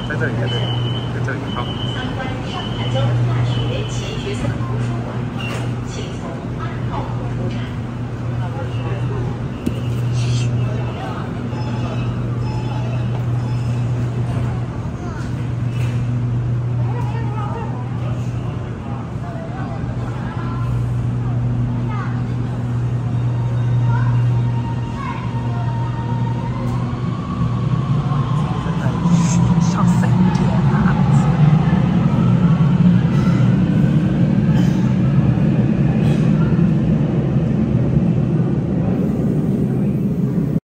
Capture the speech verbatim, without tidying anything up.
在这里，在这里，在这里，好。 参观上海交通大学钱学森图书